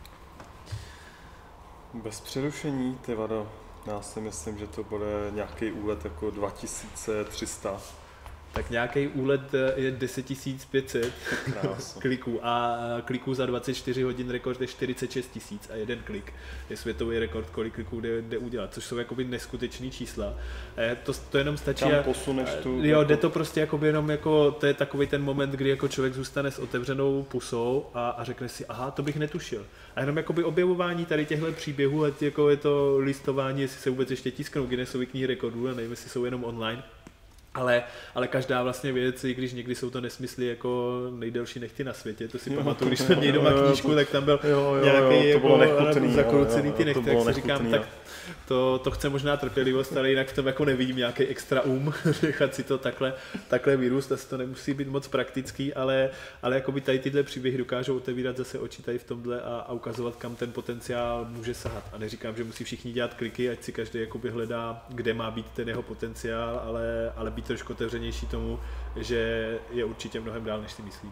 Bez přerušení, ty vado, já si myslím, že to bude nějaký úlet jako 2300. Tak nějaký úlet je 10 500 kliků a kliků za 24 hodin rekord je 46 000 a jeden klik je světový rekord, kolik kliků jde udělat, což jsou jakoby neskutečný čísla. To jenom stačí. Tam posuneš tu... Jo, jde to prostě jakoby jenom jako, to je takový ten moment, kdy jako člověk zůstane s otevřenou pusou a řekne si, aha, to bych netušil. A jenom jakoby objevování tady těchto příběhů, ať jako je to listování, jestli se vůbec ještě tisknou Guinnessovy knihy rekordů, a nevím, jestli jsou jenom online. Ale každá vlastně věc, i když někdy jsou to nesmysly jako nejdelší nechty na světě, to si pamatuju, když jsme měli doma knížku, tak tam byl nějaký jako zakroucený ty nechty, jak si říkám, tak to chce možná trpělivost, ale jinak v tom jako nevidím nějaký extra nechat si to takhle vyrůst, asi to nemusí být moc praktický, ale jakoby tady tyhle příběhy dokážou otevírat zase oči tady v tomhle a ukazovat, kam ten potenciál může sahat. A neříkám, že musí všichni dělat kliky, ať si každý jakoby hledá, kde má být ten jeho potenciál, ale být trošku otevřenější tomu, že je určitě mnohem dál, než si myslíme.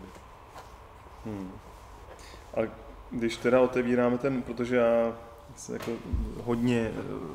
A když teda otevíráme protože já se jako hodně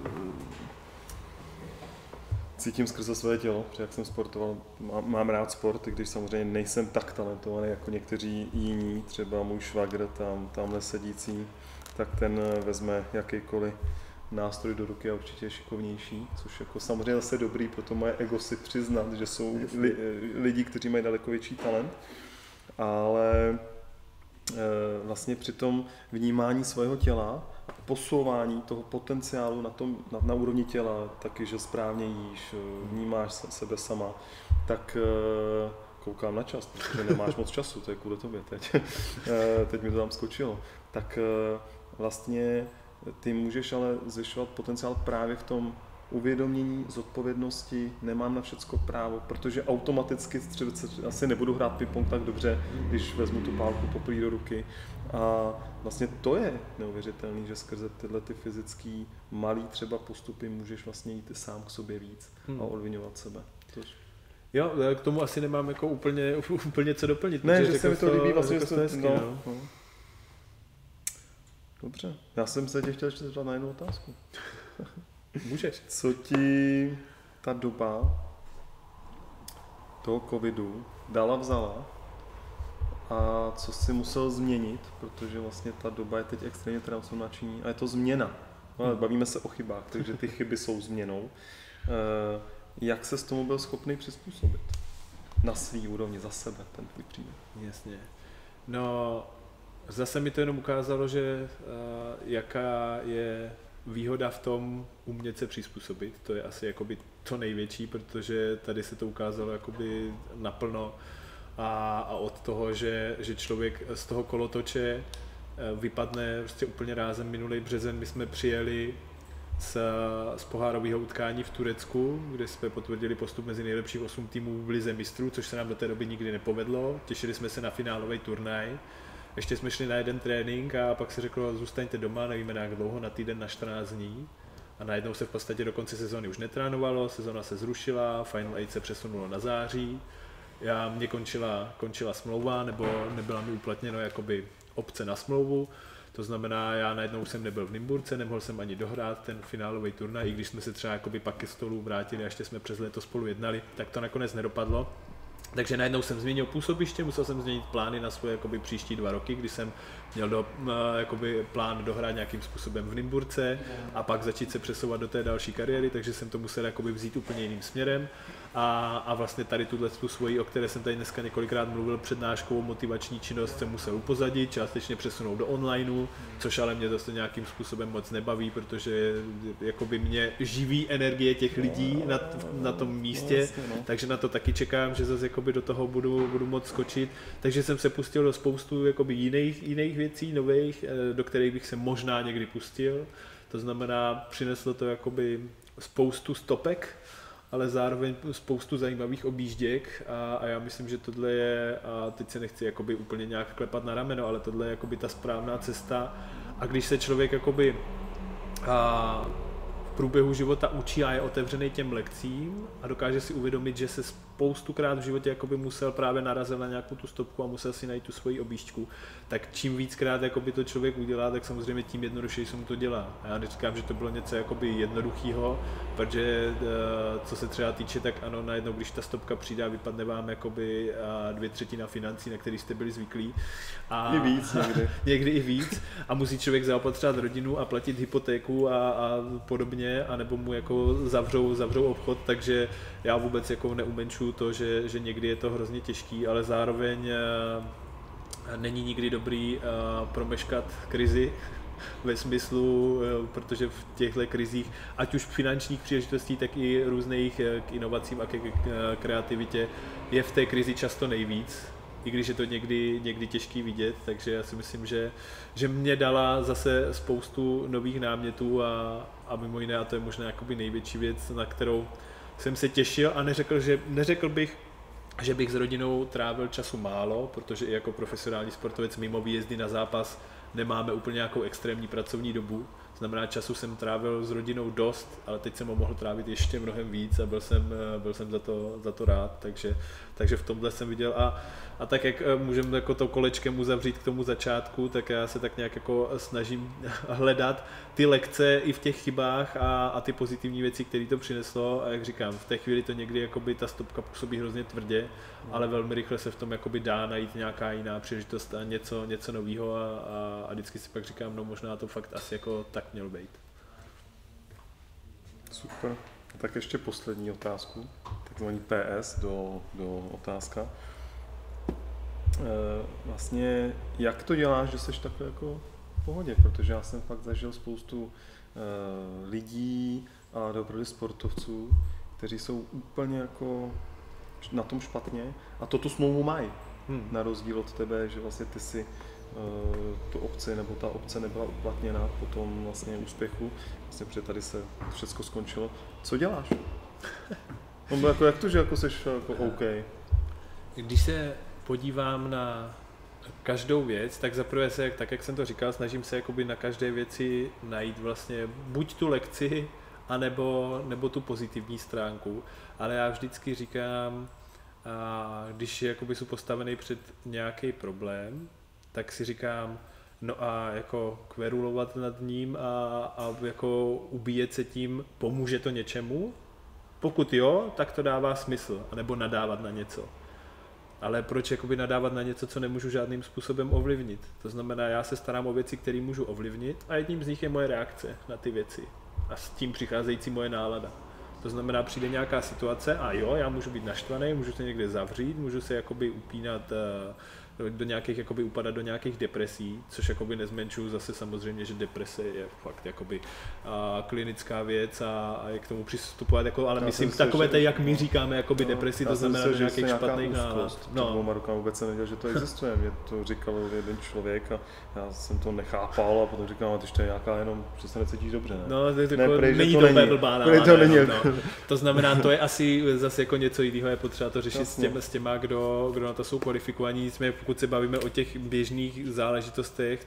cítím skrze své tělo, protože jak jsem sportoval, mám rád sport, i když samozřejmě nejsem tak talentovaný jako někteří jiní, třeba můj švagr tamhle sedící, tak ten vezme jakýkoliv nástroj do ruky a určitě je šikovnější, což jako samozřejmě zase dobrý pro to moje ego si přiznat, že jsou lidi, kteří mají daleko větší talent, ale vlastně při tom vnímání svého těla a posouvání toho potenciálu na úrovni těla, taky, že správně jíš, vnímáš sebe sama, tak koukám na čas, protože nemáš moc času, to je kvůli tobě teď. Teď mi to tam skočilo. Tak vlastně ty můžeš ale zvyšovat potenciál právě v tom uvědomění, zodpovědnosti, nemám na všecko právo, protože automaticky třeba asi nebudu hrát ping-pong tak dobře, když vezmu tu pálku poprvé do ruky. A vlastně to je neuvěřitelný, že skrze tyhle ty fyzický malý třeba postupy můžeš vlastně jít sám k sobě víc a odviňovat sebe. Jo, k tomu asi nemám jako úplně co doplnit. Ne, že se mi to líbí vlastně, to hezky, no. Dobře, já jsem se tě chtěl ještě zeptat na jednu otázku. Můžeš. Co ti ta doba toho covidu dala vzala a co jsi musel změnit, protože vlastně ta doba je teď extrémně transformační a je to změna. No, bavíme se o chybách, takže ty chyby jsou změnou. Jak se s tomu byl schopný přizpůsobit? Na svý úrovni, za sebe, ten tvůj příběh. Jasně. No, zase mi to jenom ukázalo, že jaká je výhoda v tom umět se přizpůsobit. To je asi jakoby to největší, protože tady se to ukázalo jakoby naplno a od toho, že člověk z toho kolotoče vypadne prostě úplně rázem. Minulý březen my jsme přijeli z pohárového utkání v Turecku, kde jsme potvrdili postup mezi nejlepších 8 týmů v lize mistrů, což se nám do té doby nikdy nepovedlo. Těšili jsme se na finálový turnaj. Ještě jsme šli na jeden trénink a pak se řeklo, zůstaňte doma, nevíme jak dlouho, na týden, na 14 dní. A najednou se v podstatě do konce sezóny už netrénovalo, sezóna se zrušila, Final 8 se přesunulo na září. Mně končila smlouva, nebo nebyla mi uplatněno jakoby opce na smlouvu. To znamená, já najednou jsem nebyl v Nymburce, nemohl jsem ani dohrát ten finálový turnaj, i když jsme se třeba jakoby pak ke stolu vrátili a ještě jsme přes léto spolu jednali, tak to nakonec nedopadlo. Takže najednou jsem změnil působiště, musel jsem změnit plány na svoje jakoby příští 2 roky, kdy jsem měl jakoby plán dohrát nějakým způsobem v Nymburce a pak začít se přesouvat do té další kariéry, takže jsem to musel jakoby vzít úplně jiným směrem. A vlastně tady tu svoji, o které jsem tady dneska několikrát mluvil, přednáškovou motivační činnost jsem musel upozadit, částečně přesunout do onlineu, což ale mě zase nějakým způsobem moc nebaví, protože jakoby mě živí energie těch lidí na tom místě, takže na to taky čekám, že zase jakoby do toho budu moc skočit. Takže jsem se pustil do spoustu jakoby jiných věcí, nových, do kterých bych se možná někdy pustil. To znamená, přineslo to jakoby spoustu stopek, ale zároveň spoustu zajímavých objížděk a já myslím, že tohle je, a teď se nechci jakoby úplně nějak klepat na rameno, ale tohle je jakoby ta správná cesta a když se člověk jakoby v průběhu života učí a je otevřený těm lekcím a dokáže si uvědomit, že se spoustukrát v životě jakoby musel právě narazit na nějakou tu stopku a musel si najít tu svoji objížďku, tak čím víckrát jakoby to člověk udělá, tak samozřejmě tím jednodušeji se mu to dělá. A já neříkám, že to bylo něco jakoby jednoduchýho, protože co se třeba týče, tak ano, najednou, když ta stopka přijde a vypadne vám jakoby 2/3 financí, na který jste byli zvyklí. A i víc někdy. Někdy i víc a musí člověk zaopatřovat rodinu a platit hypotéku a podobně, anebo mu jako zavřou obchod, takže já vůbec jako neumenčuju to, že někdy je to hrozně těžký, ale zároveň není nikdy dobrý promeškat krizi ve smyslu, protože v těchto krizích, ať už finančních příležitostí, tak i různých k inovacím a k kreativitě, je v té krizi často nejvíc, i když je to někdy těžký vidět, takže já si myslím, že mě dala zase spoustu nových námětů a mimo jiné, a to je možná jakoby největší věc, na kterou jsem se těšil a neřekl bych, že bych s rodinou trávil času málo, protože i jako profesionální sportovec mimo výjezdy na zápas nemáme úplně nějakou extrémní pracovní dobu. Znamená, času jsem trávil s rodinou dost, ale teď jsem ho mohl trávit ještě mnohem víc a byl jsem za to rád, takže v tomhle jsem viděl a tak jak můžeme jako to kolečkem uzavřít k tomu začátku, tak já se tak nějak jako snažím hledat ty lekce i v těch chybách a ty pozitivní věci, které to přineslo a jak říkám, v té chvíli to někdy jakoby ta stopka působí hrozně tvrdě, ale velmi rychle se v tom jakoby dá najít nějaká jiná příležitost a něco nového a vždycky si pak říkám, no možná to fakt asi jako tak mělo být. Super. Tak ještě poslední otázku, takzvaný PS do otázka. Vlastně, jak to děláš, že jsi takhle jako v pohodě? Protože já jsem fakt zažil spoustu lidí a opravdu sportovců, kteří jsou úplně jako na tom špatně a to tu smlouvu mají. Na rozdíl od tebe, že vlastně ty si tu obci nebo ta obce nebyla uplatněna po tom vlastně úspěchu, vlastně protože tady se všechno skončilo. Co děláš? No, jako, jak to, že jako seš jako OK? Když se podívám na každou věc, tak zaprvé se, tak jak jsem to říkal, snažím se jakoby na každé věci najít vlastně buď tu lekci, nebo tu pozitivní stránku, ale já vždycky říkám, když jakoby jsou postavený před nějaký problém, tak si říkám, no a jako kverulovat nad ním a jako ubíjet se tím, pomůže to něčemu? Pokud jo, tak to dává smysl, anebo nadávat na něco. Ale proč jakoby nadávat na něco, co nemůžu žádným způsobem ovlivnit? To znamená, já se starám o věci, které můžu ovlivnit a jedním z nich je moje reakce na ty věci a s tím přicházející moje nálada. To znamená, přijde nějaká situace a jo, já můžu být naštvaný, můžu se někde zavřít, můžu se jakoby upínat do nějakých, jakoby upadat do nějakých depresí, což jakoby nezmenšuju zase samozřejmě, že deprese je fakt jakoby klinická věc a je k tomu přistupovat, jako, ale myslím takové, jak my říkáme, jakoby depresi, to znamená do nějakých špatných nálad. No. Před 2 rokama vůbec jsem nevěděl, že to existuje, mě to říkal jeden člověk a já jsem to nechápal a potom říkal, když to je nějaká jenom, že se necítíš dobře, ne? No, to ne, prej, není to blbá nálada. No. To znamená, to je asi zase jako něco jiného, je potřeba to řešit s těma, kdo na to jsou kvalifikovaní, nicméně pokud se bavíme o těch běžných záležitostech,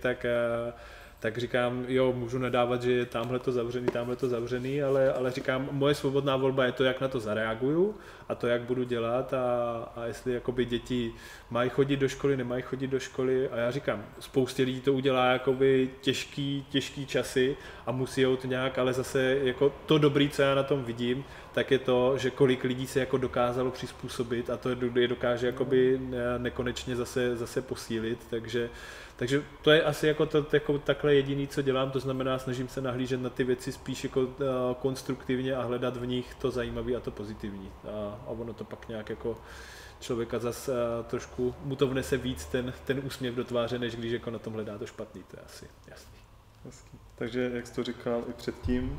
tak říkám, jo, můžu nadávat, že je tamhle to zavřený, ale říkám, moje svobodná volba je to, jak na to zareaguju a to, jak budu dělat a jestli jakoby děti mají chodit do školy, nemají chodit do školy a já říkám, spoustě lidí to udělá jakoby těžký časy a musí to nějak, ale zase jako to dobrý, co já na tom vidím, tak je to, že kolik lidí se jako dokázalo přizpůsobit a to je dokáže jakoby nekonečně zase posílit, takže to je asi jako takhle jediný, co dělám, to znamená, snažím se nahlížet na ty věci spíš jako konstruktivně a hledat v nich to zajímavé a to pozitivní. A ono to pak nějak jako člověka zase trošku, mu to vnese víc ten úsměv do tváře, než když jako na tom hledá to špatný, to je asi jasný. Takže, jak jsi to říkal i předtím,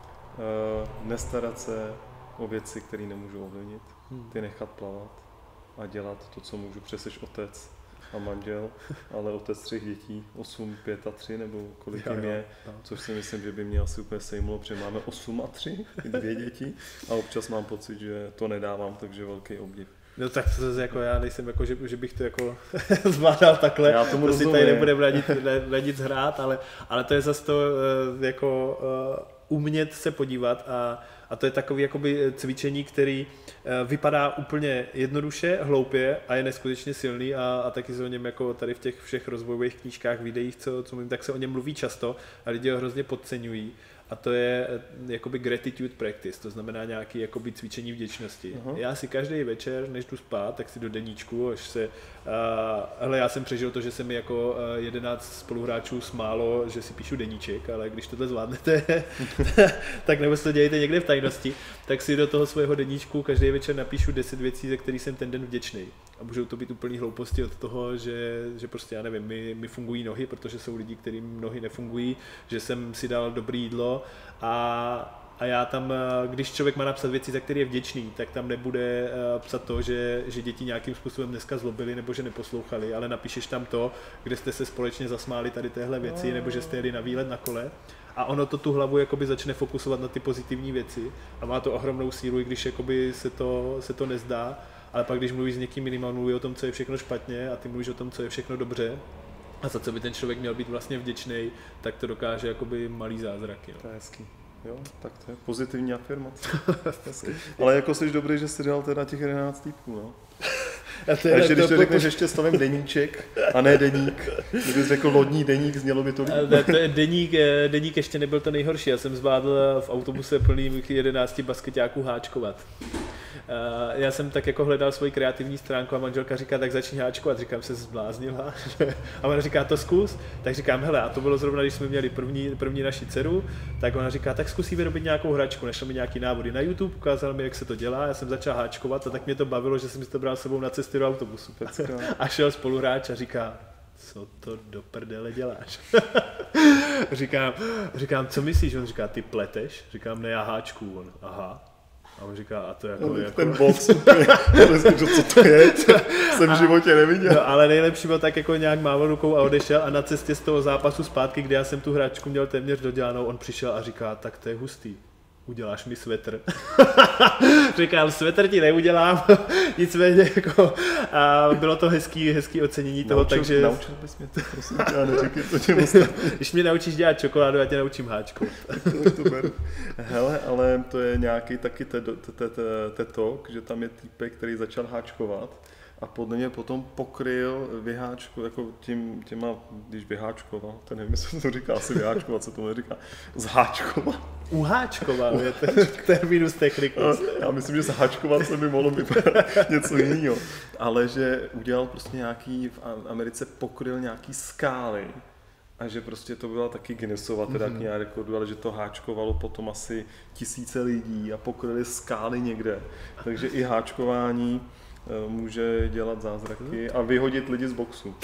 nestarat se o věci, které nemůžu ovlivnit, ty nechat plavat a dělat to, co můžu, přeseš otec a manžel, ale otec 3 dětí, 8, 5 a 3 nebo kolik jim je, což si myslím, že by mě asi úplně sejmulo, protože máme 8 a 3, 2 děti a občas mám pocit, že to nedávám, takže velký obdiv. No tak to zase jako já nejsem jako, že bych to jako zvládal takhle, já tomu to si tady nebudeme radit hrát, ale to je zase to jako umět se podívat a to je takový jakoby cvičení, který vypadá úplně jednoduše, hloupě a je neskutečně silný a taky se o něm jako tady v těch všech rozvojových knížkách, videích, co mluvím, tak se o něm mluví často a lidi ho hrozně podceňují. A to je jakoby gratitude practice, to znamená nějaké jakoby cvičení vděčnosti. Já si každý večer, než jdu spát, tak si do deníčku, až se, hele, já jsem přežil to, že se mi jako 11 spoluhráčů smálo, že si píšu deníček, ale když tohle zvládnete, tak nebo si to dělejte někde v tajnosti, tak si do toho svého deníčku každý večer napíšu 10 věcí, za které jsem ten den vděčný. A můžou to být úplný hlouposti od toho, že prostě, já nevím, mi fungují nohy, protože jsou lidi, kterým nohy nefungují, že jsem si dal dobré jídlo a já tam, když člověk má napsat věci, za které je vděčný, tak tam nebude psat to, že děti nějakým způsobem dneska zlobili nebo že neposlouchali, ale napíšeš tam to, kde jste se společně zasmáli tady téhle věci, nebo že jste jeli na výlet na kole. A ono to tu hlavu jakoby začne fokusovat na ty pozitivní věci a má to ohromnou sílu, i když jakoby se to nezdá. Ale pak, když mluvíš s někým jiným a mluví o tom, co je všechno špatně a ty mluvíš o tom, co je všechno dobře a za co by ten člověk měl být vlastně vděčný, tak to dokáže jakoby malý zázraky. No. To je hezký. Jo, tak to je pozitivní afirmace. Ale jako jsi dobrý, že jsi dal teda těch 11 týpků, no. Takže když to řekneš, ještě stavím deníček a ne deník, kdybys řekl lodní deník, znělo by to líp. To je deník ještě nebyl to nejhorší, já jsem zvládl v autobuse plný 11 baskeťáků háčkovat. Já jsem tak jako hledal svoji kreativní stránku a manželka říká, tak začni háčkovat, říkám, se zbláznila. A ona říká, to zkus, tak říkám, hele, a to bylo zrovna, když jsme měli první naši dceru, tak ona říká, tak zkusí vyrobit nějakou hračku, našel mi nějaký návody na YouTube, ukázal mi, jak se to dělá, já jsem začal háčkovat a tak mě to bavilo, že jsem si to bral s sebou na cesty do autobusu. A šel spoluhráč a říká, co to do prdele děláš? říkám, co myslíš? On říká, ty pleteš? Říkám, ne, já háčku. On, aha. A on říká, a to jako... Ten box, co to je? Jsem v životě neviděl. No, ale nejlepší byl tak jako nějak mával rukou a odešel a na cestě z toho zápasu zpátky, kde já jsem tu hračku měl téměř dodělanou, on přišel a říká, tak to je hustý. Uděláš mi svetr. Říkám, svetr ti neudělám, nicméně jako bylo to hezký ocenění toho, takže... Naučil bys mě to, prosím tě, a neříkej to těm ostatním. Když mě naučíš dělat čokoládu, já tě naučím háčku. Tak to beru. Hele, ale to je nějaký taky tetok, že tam je týpek, který začal háčkovat a podle mě potom pokryl vyháčku, jako těma, když vyháčkoval, to nevím, jestli to říká, asi vyháčkovat, se tomu neříká, zháčkovat. Uháčkoval je ten terminus technicus. Já myslím, že zháčkovat se by mohlo vypadat něco jiného. Ale že udělal prostě nějaký, v Americe pokryl nějaký skály a že prostě to byla taky Guinnessova teda kniha rekordu, ale že to háčkovalo potom asi tisíce lidí a pokryli skály někde. Takže i háčkování může dělat zázraky a vyhodit lidi z boxu.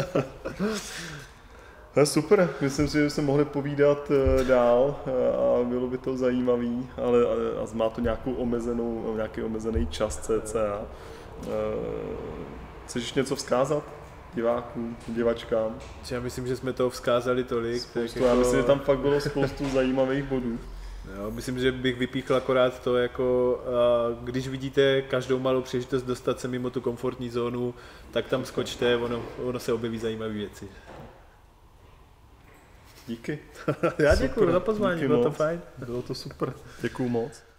Super, myslím si, že jsme mohli povídat dál a bylo by to zajímavý, ale má to nějaký omezený čas cca. Chceš něco vzkázat divákům, divačkám? Já myslím, že jsme toho vzkázali tolik. Spoustu, já myslím, že tam fakt bylo spoustu zajímavých bodů. Jo, myslím, že bych vypíchl akorát to, jako když vidíte každou malou příležitost dostat se mimo tu komfortní zónu, tak tam skočte, ono se objeví zajímavé věci. Díky. Já děkuji za pozvání, bylo to fajn. Bylo to super. Děkuju moc.